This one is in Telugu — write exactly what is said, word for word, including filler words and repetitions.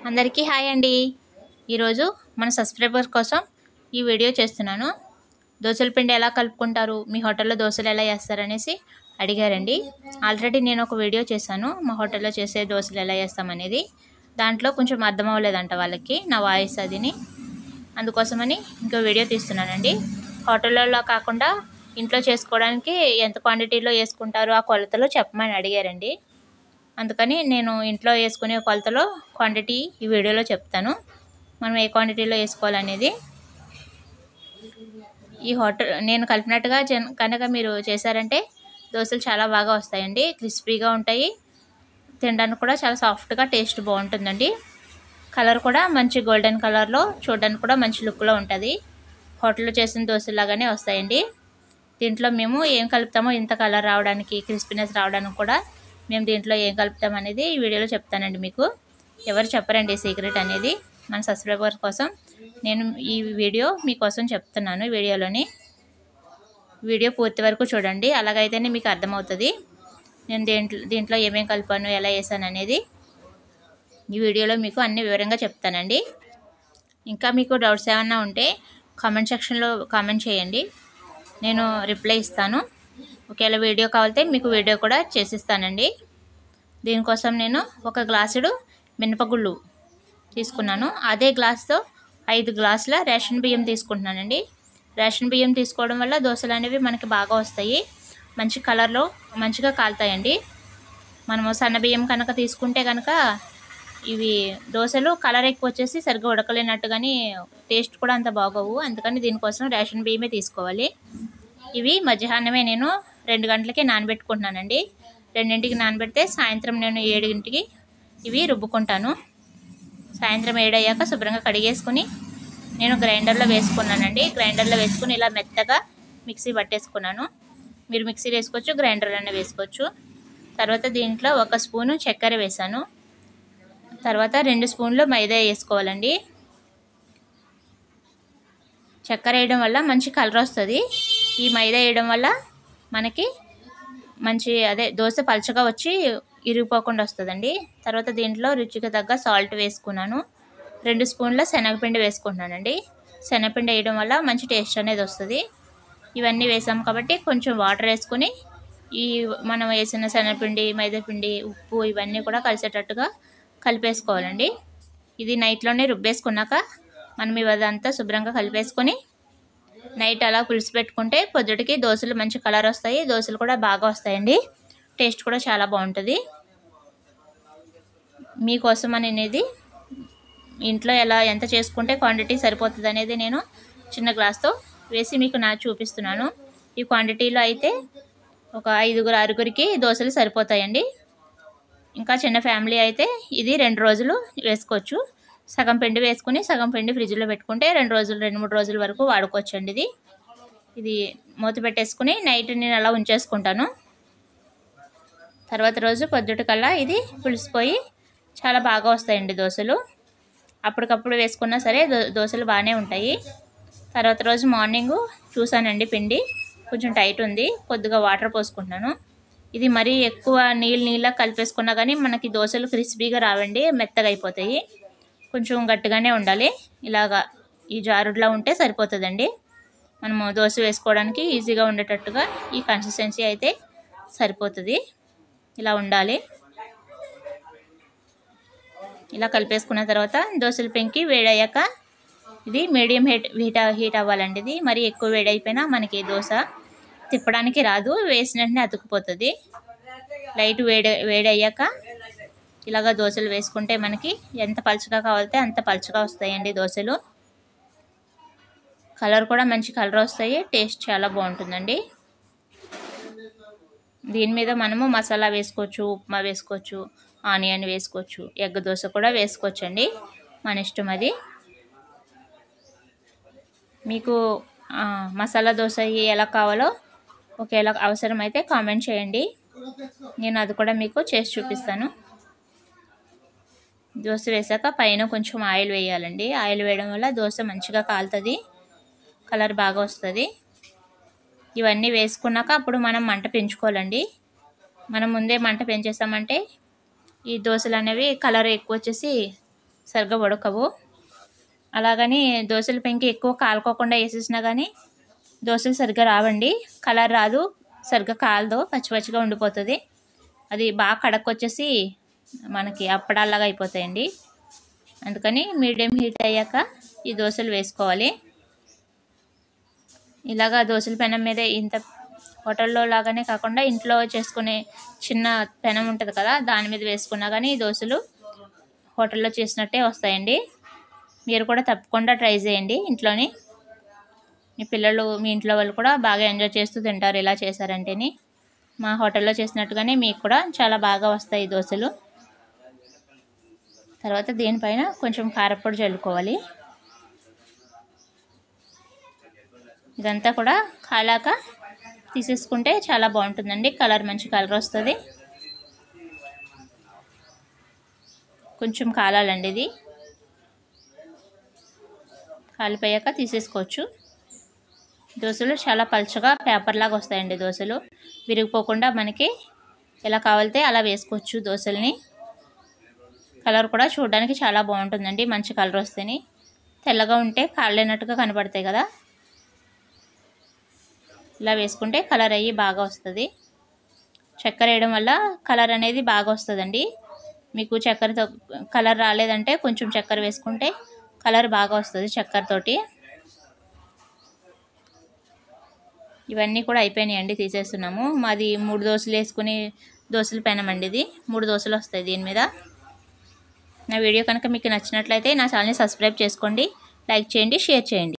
అందరికీ హాయ్ అండి. ఈరోజు మన సబ్స్క్రైబర్ కోసం ఈ వీడియో చేస్తున్నాను. దోసల పిండి ఎలా కలుపుకుంటారు, మీ హోటల్లో దోశలు ఎలా చేస్తారనేసి అడిగారండి. ఆల్రెడీ నేను ఒక వీడియో చేశాను, మా హోటల్లో చేసే దోశలు ఎలా చేస్తామనేది. దాంట్లో కొంచెం అర్థం అవ్వలేదంట వాళ్ళకి నా వాయిస్ అదిని, అందుకోసమని ఇంకో వీడియో తీస్తున్నానండి. హోటల్లో కాకుండా ఇంట్లో చేసుకోవడానికి ఎంత క్వాంటిటీలో వేసుకుంటారో ఆ కొలతలో చెప్పమని అడిగారండి. అందుకని నేను ఇంట్లో వేసుకునే కొలతలో క్వాంటిటీ ఈ వీడియోలో చెప్తాను, మనం ఏ క్వాంటిటీలో వేసుకోవాలనేది. ఈ హోటల్ నేను కలిపినట్టుగా కనుక మీరు చేశారంటే దోశలు చాలా బాగా వస్తాయండి, క్రిస్పీగా ఉంటాయి, తినడానికి కూడా చాలా సాఫ్ట్గా టేస్ట్ బాగుంటుందండి. కలర్ కూడా మంచి గోల్డెన్ కలర్లో, చూడడానికి కూడా మంచి లుక్లో ఉంటుంది. హోటల్లో చేసిన దోశలాగానే వస్తాయండి. దీంట్లో మేము ఏం కలుపుతామో ఇంత కలర్ రావడానికి, క్రిస్పీనెస్ రావడానికి కూడా మేము దీంట్లో ఏం కలుపుతాం అనేది ఈ వీడియోలో చెప్తానండి. మీకు ఎవరు చెప్పరండి సీక్రెట్ అనేది. మన సబ్స్క్రైబర్ కోసం నేను ఈ వీడియో మీకోసం చెప్తున్నాను. వీడియోలోని వీడియో పూర్తి వరకు చూడండి, అలాగైతేనే మీకు అర్థమవుతుంది నేను దీంట్లో దీంట్లో ఏమేమి కలిపాను, ఎలా వేసాను అనేది. ఈ వీడియోలో మీకు అన్ని వివరంగా చెప్తానండి. ఇంకా మీకు డౌట్స్ ఏమన్నా ఉంటే కామెంట్ సెక్షన్లో కామెంట్ చేయండి, నేను రిప్లై ఇస్తాను. ఒకవేళ వీడియో కావాలంటే మీకు వీడియో కూడా చేసిస్తానండి. దీనికోసం నేను ఒక గ్లాసుడు మినపగుళ్ళు తీసుకున్నాను. అదే గ్లాస్తో ఐదు గ్లాసుల రేషన్ బియ్యం తీసుకుంటున్నానండి. రేషన్ బియ్యం తీసుకోవడం వల్ల దోశలు అనేవి మనకి బాగా వస్తాయి, మంచి కలర్లో మంచిగా కాలుతాయండి. మనము సన్న బియ్యం కనుక తీసుకుంటే కనుక ఇవి దోశలు కలర్ ఎక్కువ వచ్చేసి సరిగ్గా ఉడకలేనట్టుగాని టేస్ట్ కూడా అంత బాగోవు. అందుకని దీనికోసం రేషన్ బియ్యమే తీసుకోవాలి. ఇవి మధ్యాహ్నమే నేను రెండు గంటలకి నానబెట్టుకుంటున్నానండి. రెండింటికి నానబెడితే సాయంత్రం నేను ఏడింటికి ఇవి రుబ్బుకుంటాను. సాయంత్రం ఏడయ్యాక శుభ్రంగా కడిగేసుకుని నేను గ్రైండర్లో వేసుకున్నానండి. గ్రైండర్లో వేసుకుని ఇలా మెత్తగా మిక్సీ పట్టేసుకున్నాను. మీరు మిక్సీ వేసుకోవచ్చు, గ్రైండర్లోనే వేసుకోవచ్చు. తర్వాత దీంట్లో ఒక స్పూను చక్కెర వేసాను. తర్వాత రెండు స్పూన్లు మైదా వేసుకోవాలండి. చక్కెర వేయడం వల్ల మంచి కలర్ వస్తుంది. ఈ మైదా వేయడం వల్ల మనకి మంచి అదే దోశ పలచగా వచ్చి ఇరిగిపోకుండా వస్తుందండి. తర్వాత దీంట్లో రుచికి తగ్గ సాల్ట్ వేసుకున్నాను. రెండు స్పూన్ల శనగపిండి వేసుకుంటున్నానండి. శనగపిండి వేయడం వల్ల మంచి టేస్ట్ అనేది వస్తుంది. ఇవన్నీ వేసాం కాబట్టి కొంచెం వాటర్ వేసుకుని ఈ మనం వేసిన శనగపిండి, మైదాపిండి, ఉప్పు ఇవన్నీ కూడా కలిసేటట్టుగా కలిపేసుకోవాలండి. ఇది నైట్లోనే రుబ్బేసుకున్నాక మనం ఇదంతా శుభ్రంగా కలిపేసుకొని నైట్ అలా పులిసి పెట్టుకుంటే పొద్దుటికి దోశలు మంచి కలర్ వస్తాయి, దోశలు కూడా బాగా వస్తాయండి, టేస్ట్ కూడా చాలా బాగుంటుంది. మీకోసం అనేది ఇంట్లో ఎలా ఎంత చేసుకుంటే క్వాంటిటీ సరిపోతుంది అనేది నేను చిన్న గ్లాస్తో వేసి మీకు నా చూపిస్తున్నాను. ఈ క్వాంటిటీలో అయితే ఒక ఐదుగురు ఆరుగురికి దోశలు సరిపోతాయండి. ఇంకా చిన్న ఫ్యామిలీ అయితే ఇది రెండు రోజులు వేసుకోవచ్చు. సగం పిండి వేసుకుని సగం పిండి ఫ్రిడ్జ్లో పెట్టుకుంటే రెండు రోజులు రెండు మూడు రోజుల వరకు వాడుకోవచ్చు అండి. ఇది ఇది మూత పెట్టేసుకుని నైట్ నేను అలా ఉంచేసుకుంటాను. తర్వాత రోజు పొద్దుటికల్లా ఇది పులిసిపోయి చాలా బాగా వస్తాయండి దోశలు. అప్పటికప్పుడు వేసుకున్నా సరే దో దోశలు బాగానే ఉంటాయి. తర్వాత రోజు మార్నింగు చూసానండి, పిండి కొంచెం టైట్ ఉంది, కొద్దిగా వాటర్ పోసుకుంటున్నాను. ఇది మరీ ఎక్కువ నీళ్ళు నీళ్ళ కలిపేసుకున్నా కానీ మనకి దోశలు క్రిస్పీగా రావండి, మెత్తగా అయిపోతాయి. కొంచెం గట్టిగానే ఉండాలి, ఇలాగా ఈ జారుడులా ఉంటే సరిపోతుందండి. మనము దోశ వేసుకోవడానికి ఈజీగా ఉండేటట్టుగా ఈ కన్సిస్టెన్సీ అయితే సరిపోతుంది. ఇలా ఉండాలి. ఇలా కలిపేసుకున్న తర్వాత దోశల పెంకి వేడయ్యాక ఇది మీడియం హీట్ హీట్ హీట్ అవ్వాలండి. ఇది మరీ ఎక్కువ వేడైపోయినా మనకి దోశ తిప్పడానికి రాదు, వేసిన వెంటనే అతుక్కుపోతుంది. లైట్ వేడి వేడయ్యాక ఇలాగ దోశలు వేసుకుంటే మనకి ఎంత పలుచగా కావాలితే అంత పలుచగా వస్తాయండి దోశలు. కలర్ కూడా మంచి కలర్ వస్తాయి, టేస్ట్ చాలా బాగుంటుందండి. దీని మీద మనము మసాలా వేసుకోవచ్చు, ఉప్మా వేసుకోవచ్చు, ఆనియన్ వేసుకోవచ్చు, ఎగ్ దోశ కూడా వేసుకోవచ్చు అండి, మన ఇష్టం అది. మీకు మసాలా దోశ ఎలా కావాలో ఒకవేళ అవసరమైతే కామెంట్ చేయండి, నేను అది కూడా మీకు చేసి చూపిస్తాను. దోశ వేసాక పైన కొంచెం ఆయిల్ వేయాలండి. ఆయిల్ వేయడం వల్ల దోశ మంచిగా కాలుతుంది, కలర్ బాగా వస్తుంది. ఇవన్నీ వేసుకున్నాక అప్పుడు మనం మంట పెంచుకోవాలండి. మనం ముందే మంట పెంచేసామంటే ఈ దోశలు అనేవి కలర్ ఎక్కువ వచ్చేసి సరిగ్గా ఉడకవు. అలాగని దోశల పెంకి ఎక్కువ కాలుకోకుండా వేసేసినా కానీ దోశలు సరిగ్గా రావండి. కలర్ రాదు, సరిగ్గా కాలదు, పచ్చి పచ్చిగా ఉండిపోతుంది. అది బాగా కడక్కొచ్చేసి మనకి అప్పడాలాగా అయిపోతాయండి. అందుకని మీడియం హీట్ అయ్యాక ఈ దోశలు వేసుకోవాలి. ఇలాగా దోశల పెనం మీద ఇంత హోటల్లో లాగానే కాకుండా ఇంట్లో చేసుకునే చిన్న పెనం ఉంటుంది కదా, దాని మీద వేసుకున్నా కానీ ఈ దోశలు హోటల్లో చేసినట్టే వస్తాయండి. మీరు కూడా తప్పకుండా ట్రై చేయండి ఇంట్లోని. మీ పిల్లలు, మీ ఇంట్లో వాళ్ళు కూడా బాగా ఎంజాయ్ చేస్తూ తింటారు ఇలా చేశారంటేని. మా హోటల్లో చేసినట్టుగానే మీకు కూడా చాలా బాగా వస్తాయి దోశలు. తర్వాత దీనిపైన కొంచెం కారపొడి చల్లుకోవాలి. ఇదంతా కూడా కాలాక తీసేసుకుంటే చాలా బాగుంటుందండి. కలర్ మంచి కలర్ వస్తుంది. కొంచెం కాలాలండి, ఇది కాలిపోయాక తీసేసుకోవచ్చు. దోశలు చాలా పలుచగా పేపర్ లాగా వస్తాయండి. దోశలు విరిగిపోకుండా మనకి ఎలా కావాలితే అలా వేసుకోవచ్చు దోశల్ని. కలర్ కూడా చూడడానికి చాలా బాగుంటుందండి, మంచి కలర్ వస్తేనే. తెల్లగా ఉంటే కాలేనట్టుగా కనబడతాయి కదా, ఇలా వేసుకుంటే కలర్ అయ్యి బాగా వస్తుంది. చక్కెర వేయడం వల్ల కలర్ అనేది బాగా వస్తుందండి. మీకు చక్కెరతో కలర్ రాలేదంటే కొంచెం చక్కెర వేసుకుంటే కలర్ బాగా వస్తుంది చక్కెరతోటి. ఇవన్నీ కూడా అయిపోయినాయండి, తీసేస్తున్నాము. మాది మూడు దోశలు వేసుకుని దోశల పెనం అండి ఇది. మూడు దోశలు వస్తాయి దీని మీద. నా వీడియో కనుక మీకు నచ్చినట్లయితే నా ఛానల్ని సబ్స్క్రైబ్ చేసుకోండి, లైక్ చేయండి, షేర్ చేయండి.